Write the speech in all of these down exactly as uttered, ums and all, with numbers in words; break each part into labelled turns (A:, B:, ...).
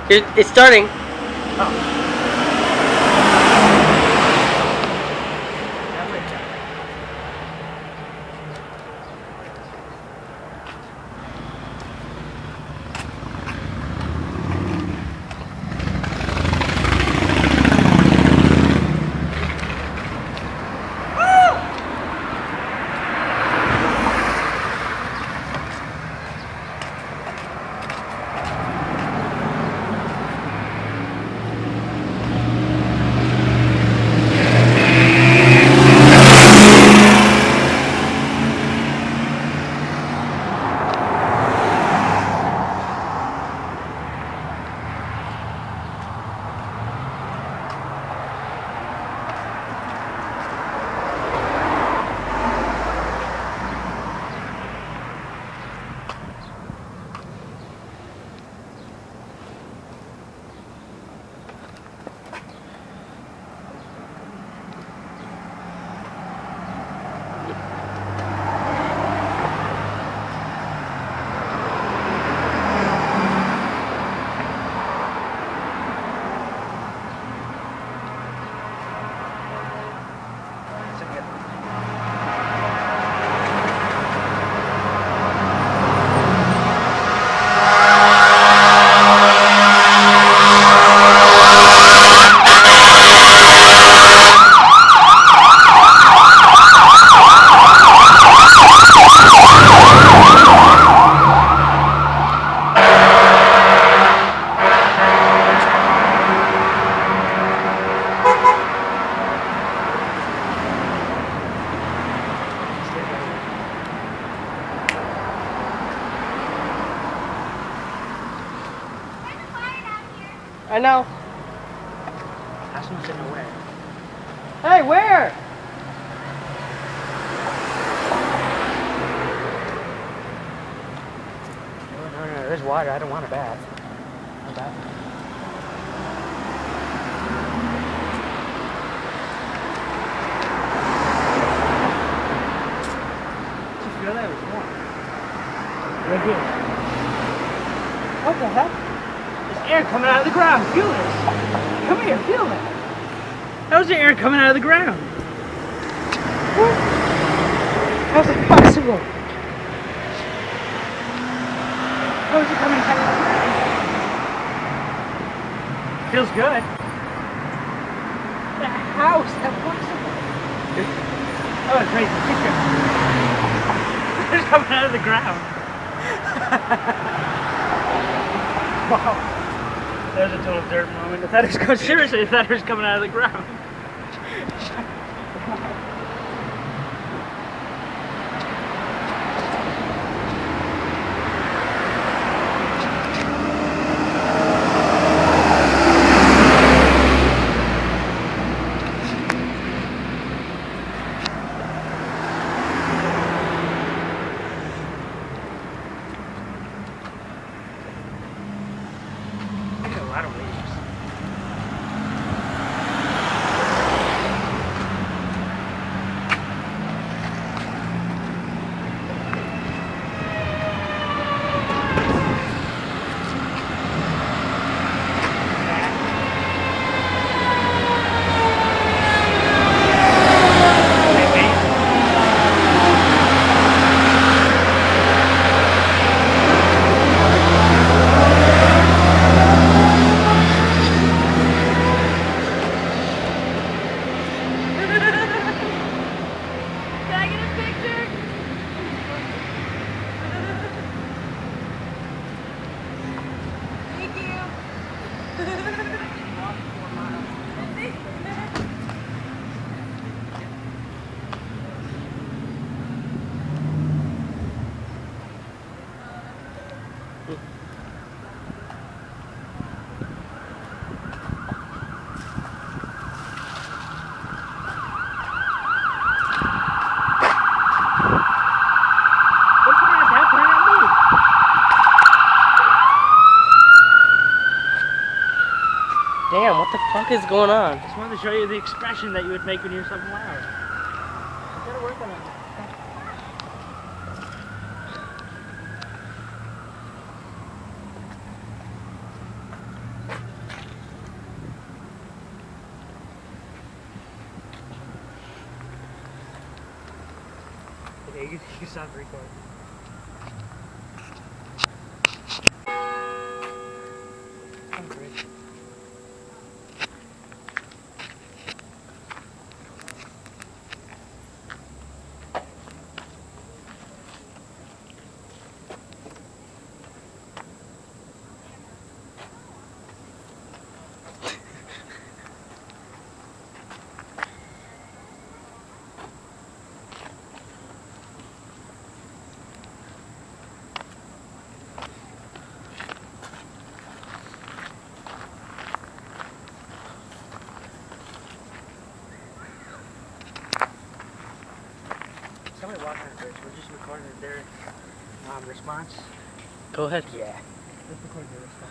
A: It, it's starting.
B: Oh.
A: I know.
B: Ask him to know where.
A: Hey, where?
B: No, no, no, there's water. I don't want a bath. No bath. Did you feel that? It was warm. Right here.
A: What the heck?
B: Air coming out of the ground. Feel this. Come here, feel that. How's the air coming out of the ground?
A: What? How's it possible?
B: How is it coming out of the ground? Feels good. How is that possible? Oh, it's crazy. It's coming out of the ground. Wow. That was a total derp moment. I thought it was going, seriously, I thought it was coming out of the ground. A lot of waves.
A: Damn, what the fuck is going on?
B: I just wanted to show you the expression that you would make when you hear something loud. You gotta work on it. you can, you can stop recording. Somebody walk on the bridge. We're just recording their um, response.
A: Go ahead.
B: Yeah. Let's record their response.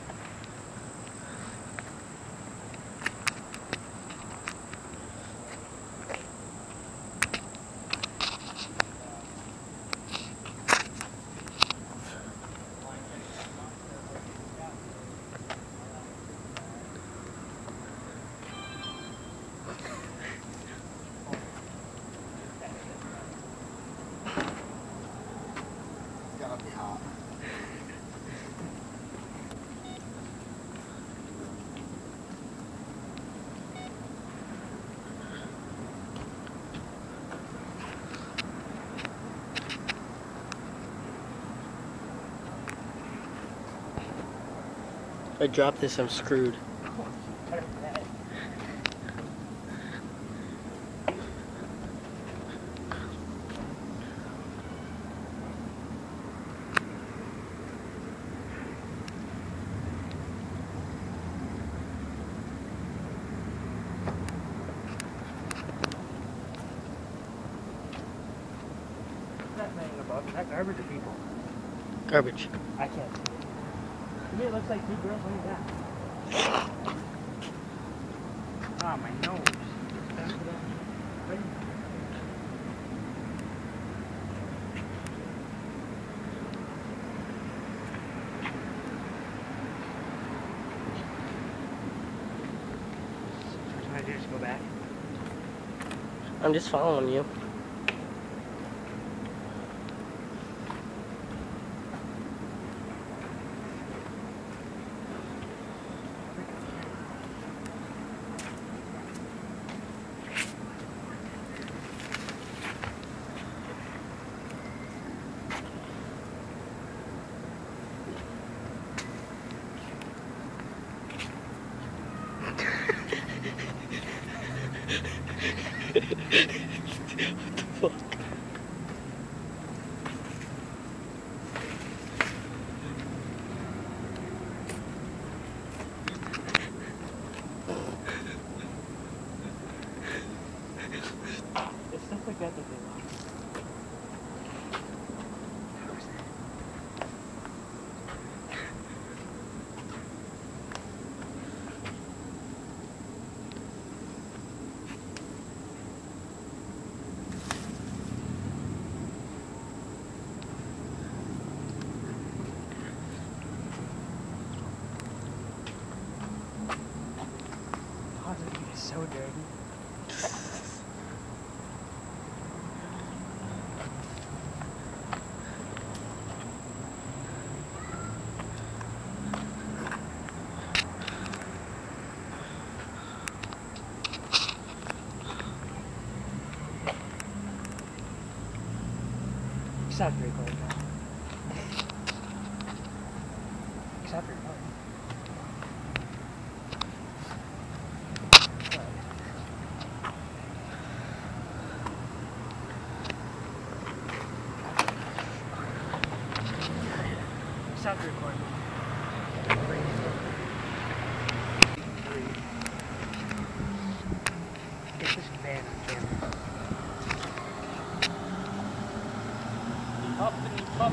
A: If I drop this, I'm screwed.
B: Is that garbage or people?
A: Garbage.
B: I can't see it. To me, it looks like two girls laying down. Ah, my nose. Back to that. Right. What can I do? Just go back?
A: I'm just following you. What the fuck?
B: It's stuff like that that they want. It's so dirty. Stop recording now. Stop recording. Stop recording. Get this van on camera. Up and up.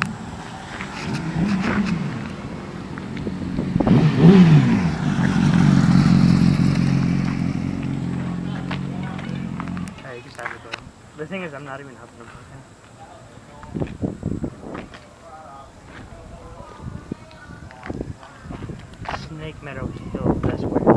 B: Alright, you can stop recording. The thing is, I'm not even helping them right now. Snake Meadow is still the best way.